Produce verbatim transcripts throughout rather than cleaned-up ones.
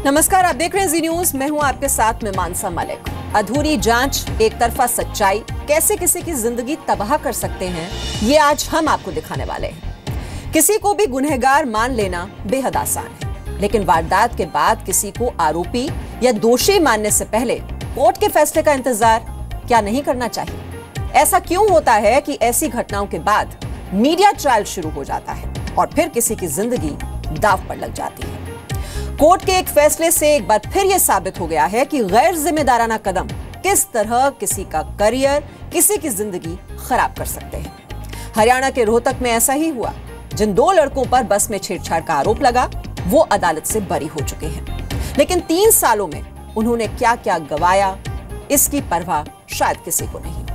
नमस्कार, आप देख रहे हैं जी न्यूज। मैं हूं आपके साथ में मानसा मलिक। अधूरी जांच, एक तरफा सच्चाई कैसे किसी की जिंदगी तबाह कर सकते हैं, ये आज हम आपको दिखाने वाले हैं। किसी को भी गुनहगार मान लेना बेहद आसान है, लेकिन वारदात के बाद किसी को आरोपी या दोषी मानने से पहले कोर्ट के फैसले का इंतजार क्या नहीं करना चाहिए? ऐसा क्यों होता है कि ऐसी घटनाओं के बाद मीडिया ट्रायल शुरू हो जाता है और फिर किसी की जिंदगी दांव पर लग जाती है? कोर्ट के एक फैसले से एक बार फिर यह साबित हो गया है कि गैर जिम्मेदाराना कदम किस तरह किसी का करियर, किसी की जिंदगी खराब कर सकते हैं। हरियाणा के रोहतक में ऐसा ही हुआ। जिन दो लड़कों पर बस में छेड़छाड़ का आरोप लगा, वो अदालत से बरी हो चुके हैं, लेकिन तीन सालों में उन्होंने क्या क्या गंवाया, इसकी परवाह शायद किसी को नहीं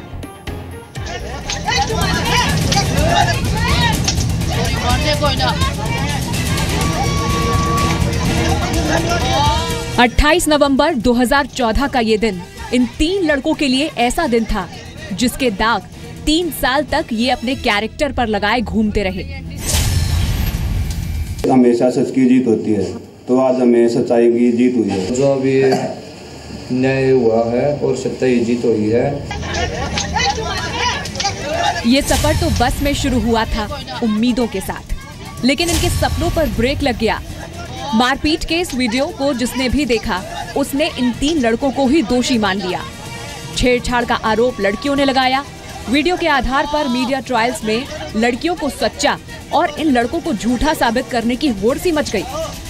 अट्ठाईस नवंबर दो हज़ार चौदह का ये दिन इन तीन लड़कों के लिए ऐसा दिन था जिसके दाग तीन साल तक ये अपने कैरेक्टर पर लगाए घूमते रहे। हमेशा सच की जीत होती है, तो आज हमें सच्चाई की जीत हुई है। जो अभी न्याय हुआ है और सच्चाई जीत हुई है। ये सफर तो बस में शुरू हुआ था उम्मीदों के साथ, लेकिन इनके सपनों पर ब्रेक लग गया। मारपीट के इस वीडियो को जिसने भी देखा, उसने इन तीन लड़कों को ही दोषी मान लिया। छेड़छाड़ का आरोप लड़कियों ने लगाया। वीडियो के आधार पर मीडिया ट्रायल्स में लड़कियों को सच्चा और इन लड़कों को झूठा साबित करने की होड़ सी मच गई।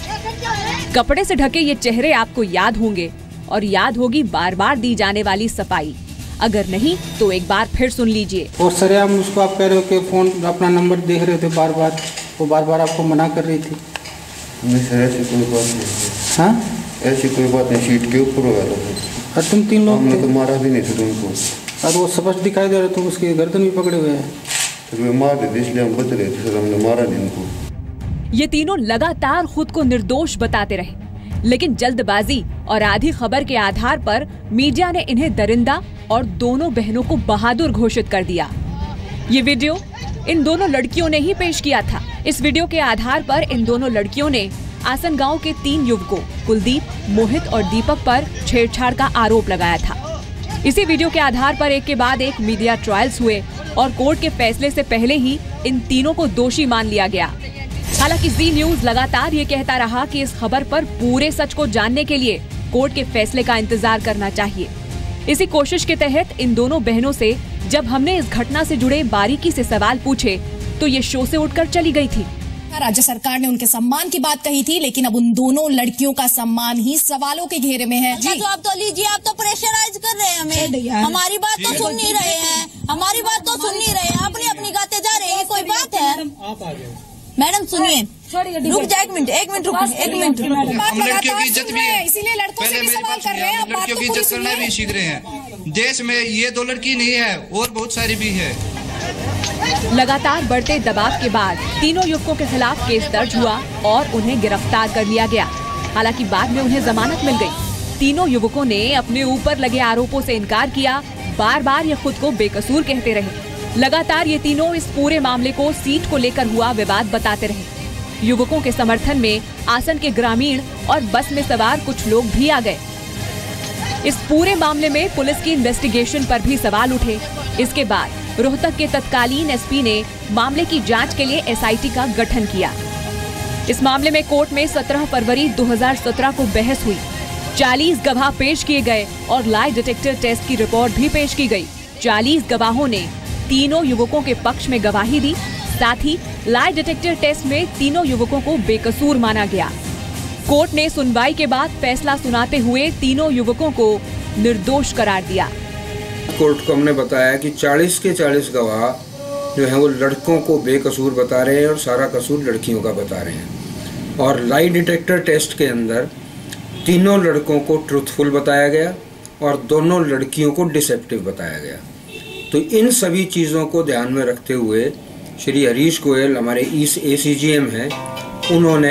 कपड़े से ढके ये चेहरे आपको याद होंगे और याद होगी बार बार दी जाने वाली सफाई। अगर नहीं तो एक बार फिर सुन लीजिए। और सरेआम उसको आप कह रहे हो कि फोन अपना नंबर देख रहे थे बार बार, वो बार बार आपको मना कर रही थी। नहीं सर, ऐसी कोई बात नहीं। हाँ, ऐसी कोई बात नहीं। सीट के ऊपर हुआ था। और तुम तीन लोग हमने तो मारा भी नहीं था तुमको। और वो स्पष्ट दिखाई दे रहे, तुम उसकी गर्दन भी पकड़े हुए हैं। तो वे मार देते, इसलिए हम बच रहे थे सर, हमने मारा नहीं उनको। ये तीनों लगातार खुद को निर्दोष बताते रहे, लेकिन जल्दबाजी और आधी खबर के आधार पर मीडिया ने इन्हें दरिंदा और दोनों बहनों को बहादुर घोषित कर दिया। ये वीडियो इन दोनों लड़कियों ने ही पेश किया था। इस वीडियो के आधार पर इन दोनों लड़कियों ने आसन गांव के तीन युवकों कुलदीप, मोहित और दीपक पर छेड़छाड़ का आरोप लगाया था। इसी वीडियो के आधार पर एक के बाद एक मीडिया ट्रायल्स हुए और कोर्ट के फैसले से पहले ही इन तीनों को दोषी मान लिया गया। हालांकि जी न्यूज लगातार ये कहता रहा कि इस खबर पर पूरे सच को जानने के लिए कोर्ट के फैसले का इंतजार करना चाहिए। इसी कोशिश के तहत इन दोनों बहनों से जब हमने इस घटना से जुड़े बारीकी से सवाल पूछे तो ये शो से उठकर चली गई थी। राज्य सरकार ने उनके सम्मान की बात कही थी, लेकिन अब उन दोनों लड़कियों का सम्मान ही सवालों के घेरे में है। जी। तो आप तो लीजिए, आप तो प्रेशराइज कर रहे हैं हमें। हमारी बात तो सुन नहीं रहे हैं, हमारी बात तो सुन नहीं रहे हैं, अपनी अपनी गाते जा रहे हैं। कोई बात है? मैडम सुनिए, रुक जाए एक मिनट, एक मिनट रुक, एक मिनट। हम लड़कियों की इज्जत भी है, इसीलिए लड़कों से भी सवाल कर रहे हैं। हम लड़कियों की इज्जत करना भी सीख रहे हैं। देश में ये दो लड़की नहीं है, और बहुत सारी भी है। लगातार बढ़ते दबाव के बाद तीनों युवकों के खिलाफ केस दर्ज हुआ और उन्हें गिरफ्तार कर लिया गया। हालांकि बाद में उन्हें जमानत मिल गई। तीनों युवकों ने अपने ऊपर लगे आरोपों से इनकार किया। बार बार ये खुद को बेकसूर कहते रहे। लगातार ये तीनों इस पूरे मामले को सीट को लेकर हुआ विवाद बताते रहे। युवकों के समर्थन में आसन के ग्रामीण और बस में सवार कुछ लोग भी आ गए। इस पूरे मामले में पुलिस की इन्वेस्टिगेशन पर भी सवाल उठे। इसके बाद रोहतक के तत्कालीन एसपी ने मामले की जांच के लिए एसआईटी का गठन किया। इस मामले में कोर्ट में सत्रह फरवरी दो हज़ार सत्रह को बहस हुई। चालीस गवाह पेश किए गए और लाई डिटेक्टर टेस्ट की रिपोर्ट भी पेश की गई। चालीस गवाहों ने तीनों युवकों के पक्ष में गवाही दी। साथ ही लाई डिटेक्टर टेस्ट में तीनों युवकों को बेकसूर माना गया। कोर्ट ने सुनवाई के बाद फैसला सुनाते हुए तीनों युवकों को निर्दोष करार दिया। कोर्ट को हमने बताया कि चालीस के चालीस गवाह जो हैं वो लड़कों को बेकसूर बता रहे हैं और सारा कसूर लड़कियों का बता रहे हैं। और लाई डिटेक्टर टेस्ट के अंदर तीनों लड़कों को ट्रूथफुल बताया गया और दोनों लड़कियों को डिसेप्टिव बताया गया। तो इन सभी चीज़ों को ध्यान में रखते हुए श्री हरीश गोयल हमारे ईस ए सी जी एम हैं, उन्होंने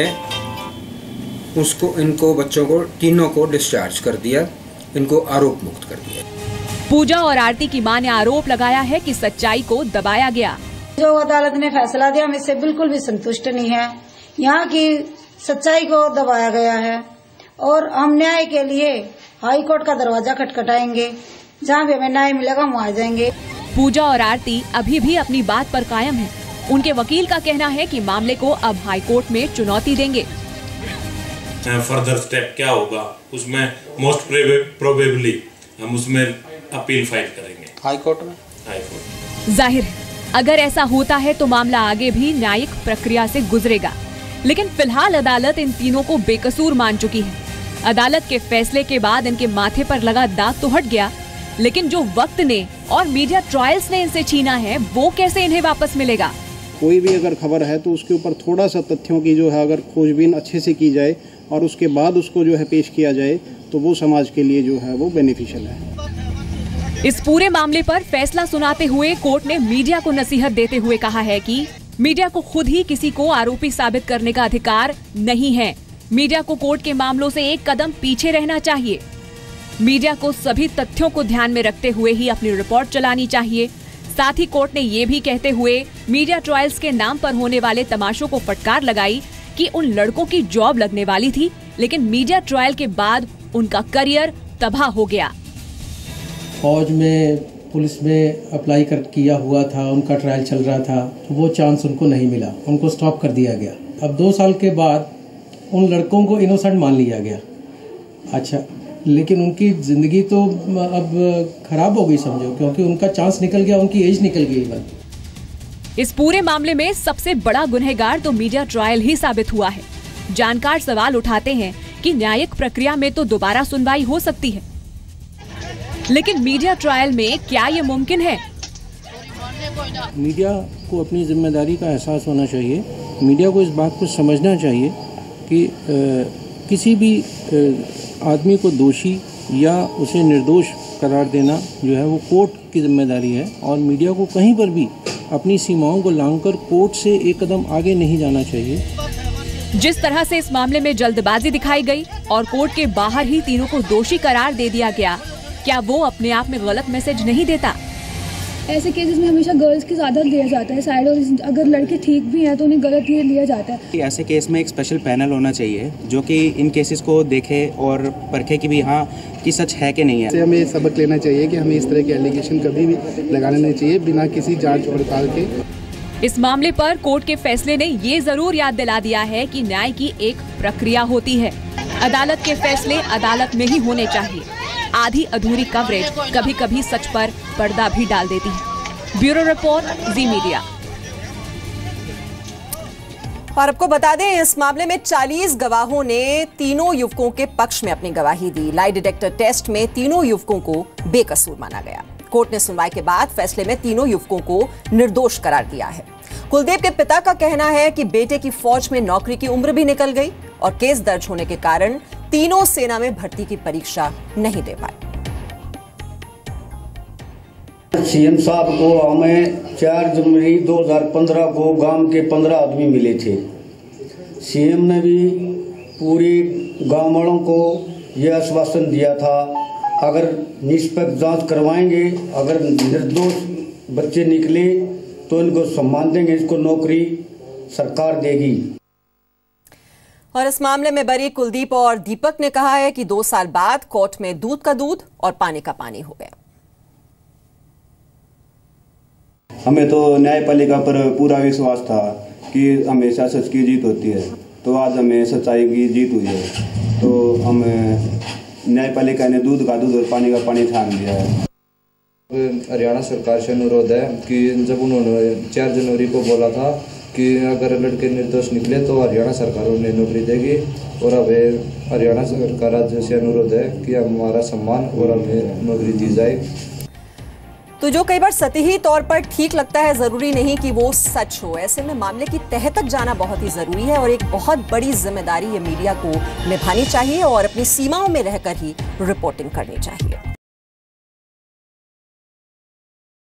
उसको इनको बच्चों को तीनों को डिस्चार्ज कर दिया, इनको आरोप मुक्त कर दिया। पूजा और आरती की मां ने आरोप लगाया है कि सच्चाई को दबाया गया। जो अदालत ने फैसला दिया हम इससे बिल्कुल भी संतुष्ट नहीं है। यहाँ की सच्चाई को दबाया गया है। और हम न्याय के लिए हाई कोर्ट का दरवाजा खटखटाएंगे। जहाँ भी हमें न्याय मिलेगा वहाँ जाएंगे। पूजा और आरती अभी भी अपनी बात पर कायम है। उनके वकील का कहना है कि मामले को अब हाई कोर्ट में चुनौती देंगे। फर्दर स्टेप क्या होगा उसमें मोस्ट प्रोबेबली हम उसमें अपील फाइल करेंगे हाई कोर्ट में। हाई कोर्ट जाहिर है अगर ऐसा होता है तो मामला आगे भी न्यायिक प्रक्रिया से गुजरेगा, लेकिन फिलहाल अदालत इन तीनों को बेकसूर मान चुकी है। अदालत के फैसले के बाद इनके माथे पर लगा दाग तो हट गया, लेकिन जो वक्त ने और मीडिया ट्रायल्स ने इनसे छीना है वो कैसे इन्हें वापस मिलेगा। कोई भी अगर खबर है तो उसके ऊपर थोड़ा सा तथ्यों की जो है अगर खोजबीन अच्छे से की जाए और उसके बाद उसको जो है पेश किया जाए तो वो समाज के लिए जो है वो बेनिफिशियल है। इस पूरे मामले पर फैसला सुनाते हुए कोर्ट ने मीडिया को नसीहत देते हुए कहा है कि मीडिया को खुद ही किसी को आरोपी साबित करने का अधिकार नहीं है। मीडिया को कोर्ट के मामलों से एक कदम पीछे रहना चाहिए। मीडिया को सभी तथ्यों को ध्यान में रखते हुए ही अपनी रिपोर्ट चलानी चाहिए। साथ ही कोर्ट ने ये भी कहते हुए मीडिया ट्रायल्स के नाम पर होने वाले तमाशों को फटकार लगाई कि उन लड़कों की जॉब लगने वाली थी, लेकिन मीडिया ट्रायल के बाद उनका करियर तबाह हो गया। फौज में पुलिस में अप्लाई कर किया हुआ था, उनका ट्रायल चल रहा था, तो वो चांस उनको नहीं मिला, उनको स्टॉप कर दिया गया। अब दो साल के बाद उन लड़कों को इनोसेंट मान लिया गया। अच्छा, लेकिन उनकी ज़िंदगी तो अब खराब हो गई समझो, क्योंकि उनका चांस निकल गया, उनकी एज निकल गई। बस इस पूरे मामले में सबसे बड़ा गुनहगार तो मीडिया ट्रायल ही साबित हुआ है। जानकार सवाल उठाते हैं कि न्यायिक प्रक्रिया में तो दोबारा सुनवाई हो सकती है, लेकिन मीडिया ट्रायल में क्या ये मुमकिन है? मीडिया को अपनी जिम्मेदारी का एहसास होना चाहिए। मीडिया को इस बात को समझना चाहिए कि आ, किसी भी आ, आदमी को दोषी या उसे निर्दोष करार देना जो है वो कोर्ट की जिम्मेदारी है, और मीडिया को कहीं पर भी अपनी सीमाओं को लांघकर कोर्ट से एक कदम आगे नहीं जाना चाहिए। जिस तरह से इस मामले में जल्दबाजी दिखाई गई और कोर्ट के बाहर ही तीनों को दोषी करार दे दिया गया, क्या वो अपने आप में गलत मैसेज नहीं देता? ऐसे केसेस में हमेशा गर्ल्स की ज़्यादा लिया जाता है साइड, और अगर लड़के ठीक भी हैं तो उन्हें गलत ये लिया जाता है। ऐसे केस में एक स्पेशल पैनल होना चाहिए जो कि इन केसेस को देखे और परखे कि भी हाँ कि सच है कि नहीं है। हमें सबक लेना चाहिए कि हमें इस तरह के एलिगेशन कभी भी लगाना नहीं चाहिए बिना किसी जांच पड़ताल के। इस मामले पर कोर्ट के फैसले ने ये जरूर याद दिला दिया है कि न्याय की एक प्रक्रिया होती है। अदालत के फैसले अदालत में ही होने चाहिए। आधी अधूरी कवरेज कभी कभी सच पर पर्दा भी डाल देती है। Bureau report, Zee media. और आपको बता दें, इस मामले में चालीस गवाहों ने तीनों युवकों के पक्ष में अपनी गवाही दी। लाई डिटेक्टर टेस्ट में तीनों युवकों को बेकसूर माना गया। कोर्ट ने सुनवाई के बाद फैसले में तीनों युवकों को निर्दोष करार दिया है। कुलदीप के पिता का कहना है कि बेटे की फौज में नौकरी की उम्र भी निकल गई और केस दर्ज होने के कारण तीनों सेना में भर्ती की परीक्षा नहीं दे पाए। सीएम साहब को हमें चार जनवरी दो हज़ार पंद्रह को गांव के पंद्रह आदमी मिले थे। सीएम ने भी पूरी गांव वालों को यह आश्वासन दिया था, अगर निष्पक्ष जांच करवाएंगे, अगर निर्दोष बच्चे निकले तो इनको सम्मान देंगे, इसको नौकरी सरकार देगी। और इस मामले में बरी कुलदीप और दीपक ने कहा है कि दो साल बाद कोर्ट में दूध का दूध और पानी का पानी हो गया। हमें तो न्यायपालिका पर पूरा विश्वास था कि हमेशा सच की जीत होती है, तो आज हमें सच्चाई की जीत हुई है। तो हम न्यायपालिका ने दूध का दूध और पानी का पानी ठान दिया है। हरियाणा सरकार से अनुरोध है कि जब उन्होंने चार जनवरी को बोला था कि अगर लड़के निर्दोष निकले तो हरियाणा सरकार उन्हें नौकरी देगी, और अब हरियाणा सरकार राज्य से अनुरोध है कि हमारा सम्मान और हमें नौकरी दी जाए। तो जो कई बार सतही तौर पर ठीक लगता है, जरूरी नहीं कि वो सच हो। ऐसे में मामले की तह तक जाना बहुत ही जरूरी है और एक बहुत बड़ी जिम्मेदारी ये मीडिया को निभानी चाहिए और अपनी सीमाओं में रहकर ही रिपोर्टिंग करनी चाहिए।